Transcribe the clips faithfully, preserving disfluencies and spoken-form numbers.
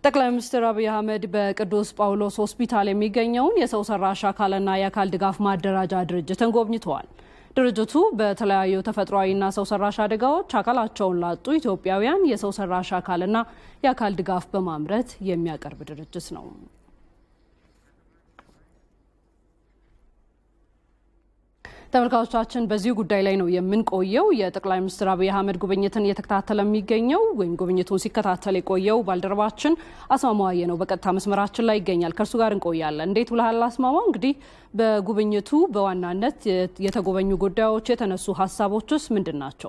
ጠቅላይ ሚኒስትር አብይ አህመድ በቅዱስ ጳውሎስ ሆስፒታል የሚገኘውን የሰው ሰራሽ አካልና የአካል ድጋፍ ማደራጃ ድርጅትን ጎብኝተዋል። ድርጅቱ በተለያዩ ተፈጥሯዊና ሰው ሰራሽ አደጋዎች አካላቸውን ላጡ ኢትዮጵያውያን የሰው ሰራሽ አካልና የአካል ድጋፍ በማምረት የሚያቀርብ ድርጅት ነው። ተመልካቾቻችን በዚህ ጉዳይ ላይ ነው የምንቆየው። የጠቅላይ ሚኒስትር አብይ አህመድ ጉብኝትን እየተከታተለ የሚገኘው ወይም ጉብኝቱን ሲከታተል የቆየው ባልደረባችን አስማማው ነው በቀጥታ መስመራችን ላይ ይገኛል። ከርሱ ጋር እንቆያለን። እንዴት ውለሃል አስማማው? እንግዲህ በጉብኝቱ በዋናነት የተጎበኙ ጉዳዮች የተነሱ ሀሳቦችስ ምንድናቸው?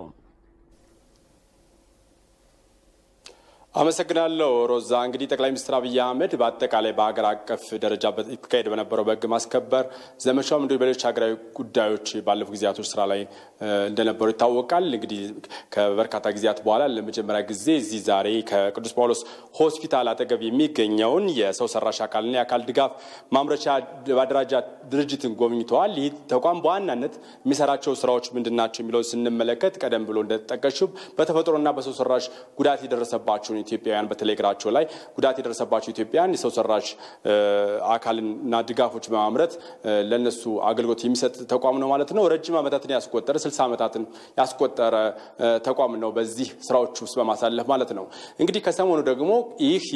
አመሰግናለሁ ሮዛ። እንግዲህ ጠቅላይ ሚኒስትር አብይ አህመድ በአጠቃላይ በአገር አቀፍ ደረጃ በተካሄደ በነበረው በህግ ማስከበር ዘመቻው እንደ በሌሎች ሀገራዊ ጉዳዮች ባለፉት ጊዜያቶች ስራ ላይ እንደነበሩ ይታወቃል። እንግዲህ ከበርካታ ጊዜያት በኋላ ለመጀመሪያ ጊዜ እዚህ ዛሬ ከቅዱስ ጳውሎስ ሆስፒታል አጠገብ የሚገኘውን የሰው ሰራሽ አካልና የአካል ድጋፍ ማምረቻ ማደራጃ ድርጅትን ጎብኝተዋል። ይህ ተቋም በዋናነት የሚሰራቸው ስራዎች ምንድናቸው የሚለውን ስንመለከት ቀደም ብሎ እንደተጠቀሰው በተፈጥሮና በሰው ሰራሽ ጉዳት የደረሰባቸው ኢትዮጵያውያን በተለይግራቸው ላይ ጉዳት የደረሰባቸው ኢትዮጵያውያን የሰው ሰራሽ አካልና ድጋፎች በማምረት ለነሱ አገልግሎት የሚሰጥ ተቋም ነው ማለት ነው። ረጅም ዓመታትን ያስቆጠረ ስልሳ ዓመታትን ያስቆጠረ ተቋም ነው በዚህ ስራዎች ውስጥ በማሳለፍ ማለት ነው። እንግዲህ ከሰሞኑ ደግሞ ይህ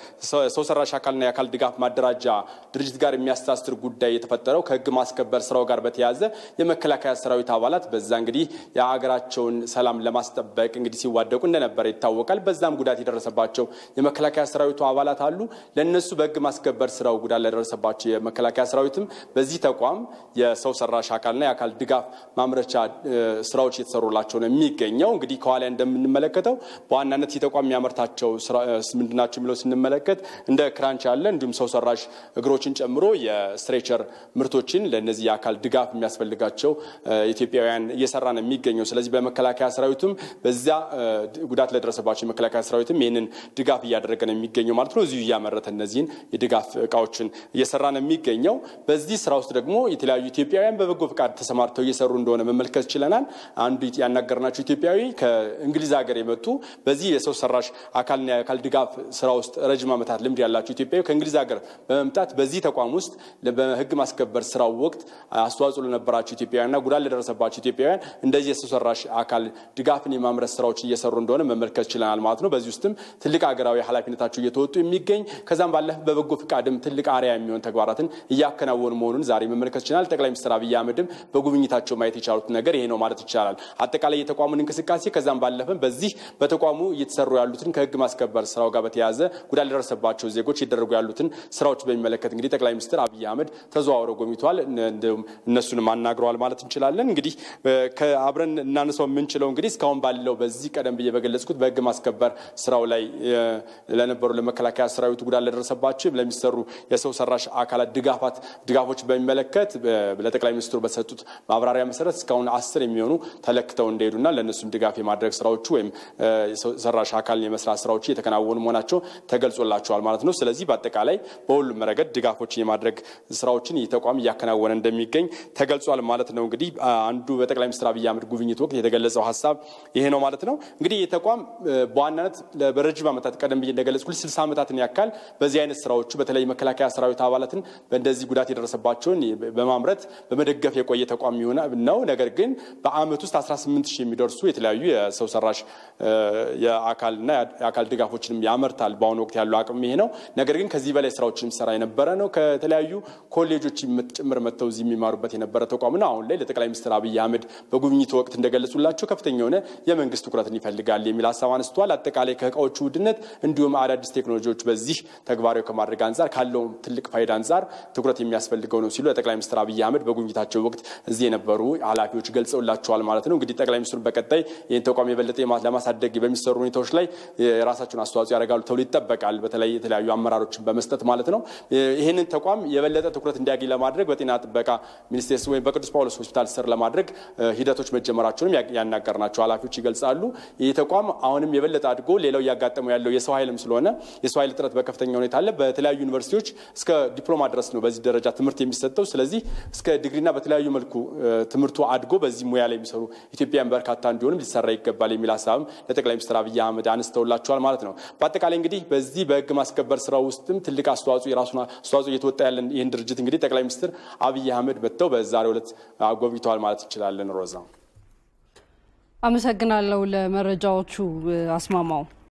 የሰው ሰራሽ አካልና የአካል ድጋፍ ማደራጃ ድርጅት ጋር የሚያስተሳስር ጉዳይ የተፈጠረው ከህግ ማስከበር ስራው ጋር በተያያዘ የመከላከያ ሰራዊት አባላት በዛ እንግዲህ የሀገራቸውን ሰላም ለማስጠበቅ እንግዲህ ሲዋደቁ እንደነበር ይታወቃል። በዛም ጉዳት የደረሰባቸው የመከላከያ ሰራዊቱ አባላት አሉ። ለነሱ በህግ ማስከበር ስራው ጉዳት ለደረሰባቸው የመከላከያ ሰራዊትም በዚህ ተቋም የሰው ሰራሽ አካልና የአካል ድጋፍ ማምረቻ ስራዎች እየተሰሩላቸው ነው የሚገኘው። እንግዲህ ከኋላ እንደምንመለከተው በዋናነት የተቋም የሚያመርታቸው ምንድናቸው የሚለው ስንመለከት እንደ ክራንች ያለ እንዲሁም ሰው ሰራሽ እግሮችን ጨምሮ የስትሬቸር ምርቶችን ለነዚህ የአካል ድጋፍ የሚያስፈልጋቸው ኢትዮጵያውያን እየሰራ ነው የሚገኘው። ስለዚህ በመከላከያ ሰራዊቱም በዛ ጉዳት ለደረሰባቸው የመከላከያ ሰራዊትም ይሄንን ድጋፍ እያደረገ ነው የሚገኘው ማለት ነው። እዚሁ ያመረተ እነዚህን የድጋፍ እቃዎችን እየሰራ ነው የሚገኘው። በዚህ ስራ ውስጥ ደግሞ የተለያዩ ኢትዮጵያውያን በበጎ ፍቃድ ተሰማርተው እየሰሩ እንደሆነ መመልከት ይችላል። አንዱ ያናገርናቸው ኢትዮጵያዊ ከእንግሊዝ ሀገር የመጡ በዚህ የሰው ሰራሽ አካልና የአካል ድጋፍ ስራ ውስጥ ረጅም ዓመታት ልምድ ያላቸው ኢትዮጵያዊ ከእንግሊዝ ሀገር በመምጣት በዚህ ተቋም ውስጥ በህግ ማስከበር ስራው ወቅት አስተዋጽኦ ለነበራቸው ኢትዮጵያውያንና ጉዳት ለደረሰባቸው ኢትዮጵያውያን እንደዚህ የሰው ሰራሽ አካል ድጋፍን የማምረት ስራዎች እየሰሩ እንደሆነ መመልከት ይችላል ማለት ነው። በዚህ ውስጥም ትልቅ ሀገራዊ ኃላፊነታቸው እየተወጡ የሚገኝ ከዛም ባለፈ በበጎ ፍቃድም ትልቅ አሪያ የሚሆን ተግባራትን እያከናወኑ መሆኑን ዛሬ መመልከት ይችላል። ጠቅላይ ሚኒስትር አብይ አህመድም በጉብኝታቸው ማየት የቻሉት ነገር ይሄ ነው ማለት ይቻላል። አጠቃላይ የተቋሙን እንቅስቃሴ ከዛም ባለፈ በዚህ በተቋሙ እየተሰሩ ያሉትን ከህግ ማስከበር ስራው ጋር በተያያዘ ጉዳት ለደረሰባቸው ዜጎች እየተደረጉ ያሉትን ስራዎች በሚመለከት እንግዲህ ጠቅላይ ሚኒስትር አብይ አህመድ ተዘዋውረው ጎብኝተዋል። እነሱንም አናግረዋል ማለት እንችላለን። እንግዲህ ከአብረን እናነሳው የምንችለው እንግዲህ እስካሁን ባለው በዚህ ቀደም ብዬ በገለጽኩት በህግ ማስከበር ስራው ላይ ለነበሩ ለመከላከያ ሰራዊቱ ጉዳት ለደረሰባቸው ለሚሰሩ የሰው ሰራሽ አካላት ድጋፋት ድጋፎች በሚመለከት ለጠቅላይ ሚኒስትሩ በሰጡት ማብራሪያ መሰረት እስካሁን አስር የሚሆኑ ተለክተው እንደሄዱና ለነሱም ድጋፍ የማድረግ ስራዎቹ ወይም የሰው ሰራሽ አካል የመስራት ስራዎች እየተከናወኑ መሆናቸው ተገልጾላቸዋል ማለት ነው። ስለዚህ በአጠቃላይ በሁሉም ረገድ ድጋፎችን የማድረግ ስራዎችን የተቋም እያከናወነ እንደሚገኝ ተገልጿል ማለት ነው። እንግዲህ አንዱ በጠቅላይ ሚኒስትር አብይ አህመድ ጉብኝት ወቅት የተገለጸው ሀሳብ ይሄ ነው ማለት ነው። እንግዲህ የተቋም በዋናነት በረጅም ዓመታት ቀደም ብዬ እንደገለጽኩት ስልሳ ዓመታትን ያካል በዚህ አይነት ስራዎቹ በተለይ መከላከያ ሰራዊት አባላትን በእንደዚህ ጉዳት የደረሰባቸውን በማምረት በመደገፍ የቆየ ተቋም ነው። ነገር ግን በአመት ውስጥ አስራ ስምንት ሺህ የሚደርሱ የተለያዩ የሰው ሰራሽ የአካልና የአካል ድጋፎችንም ያመርታል። በአሁኑ ወቅት ያለው አቅም ይሄ ነው። ነገር ግን ከዚህ በላይ ስራዎችን ሰራ የነበረ ነው። ከተለያዩ ኮሌጆች ጭምር መጥተው እዚህ የሚማሩበት የነበረ ተቋም ነው። አሁን ላይ ለጠቅላይ ሚኒስትር አብይ አህመድ በጉብኝቱ ወቅት እንደገለጹላቸው ከፍተኛ የሆነ የመንግስት ትኩረትን ይፈልጋል የሚል ሀሳብ አንስተዋል። አጠቃላይ ከእቃዎቹ ውድነት እንዲሁም አዳዲስ ቴክኖሎጂዎች በዚህ ተግባራዊ ከማድረግ አንፃር ካለው ትልቅ ፋይዳ አንፃር ትኩረት የሚያስፈልገው ነው ሲሉ ለጠቅላይ ሚኒስትር አብይ አህመድ በጉብኝታቸው ወቅት እዚህ የነበሩ ኃላፊዎች ገልጸውላቸዋል ማለት ነው። እንግዲህ ጠቅላይ ሚኒስትሩ በቀጣይ ይህን ተቋም የበለጠ ለማሳደግ በሚሰሩ ሁኔታዎች ላይ የራሳቸውን አስተዋጽኦ ያደርጋሉ ተብሎ ይጠበቃል። በተለይ የተለያዩ አመራሮችን በመስጠት ማለት ነው። ይህንን ተቋም የበለጠ ትኩረት እንዲያገኝ ለማድረግ በጤና ጥበቃ ሚኒስቴር ወይም በቅዱስ ጳውሎስ ሆስፒታል ስር ለማድረግ ሂደቶች መጀመራቸውንም ያናገርናቸው ኃላፊዎች ይገልጻሉ። ይህ ተቋም አሁንም የበለጠ አድጎ ሌላው እያጋጠመው ያለው የሰው ኃይልም ስለሆነ የሰው ኃይል ጥረት በከፍተኛ ሁኔታ አለ። በተለያዩ ዩኒቨርሲቲዎች እስከ ዲፕሎማ ድረስ ነው በዚህ ደረጃ ትምህርት የሚሰጠው። ስለዚህ እስከ ዲግሪና በተለያዩ መልኩ ትምህርቱ አድጎ በዚህ ሙያ ላይ የሚሰሩ ኢትዮጵያውያን በርካታ እንዲሆንም ሊሰራ ይገባል የሚል ሀሳብም ለጠቅላይ ሚኒስትር አብይ አህመድ አንስተውላቸዋል ማለት ነው። በአጠቃላይ እንግዲህ በዚህ በህግ ማስከበር ስራ ውስጥም ትልቅ አስተዋጽኦ የራሱን አስተዋጽኦ እየተወጣ ያለን ይህን ድርጅት እንግዲህ ጠቅላይ ሚኒስትር አብይ አህመድ መጥተው በዛሬው ዕለት ጎብኝተዋል ማለት ይችላል። ሮዛ አመሰግናለሁ ለመረጃዎቹ አስማማው።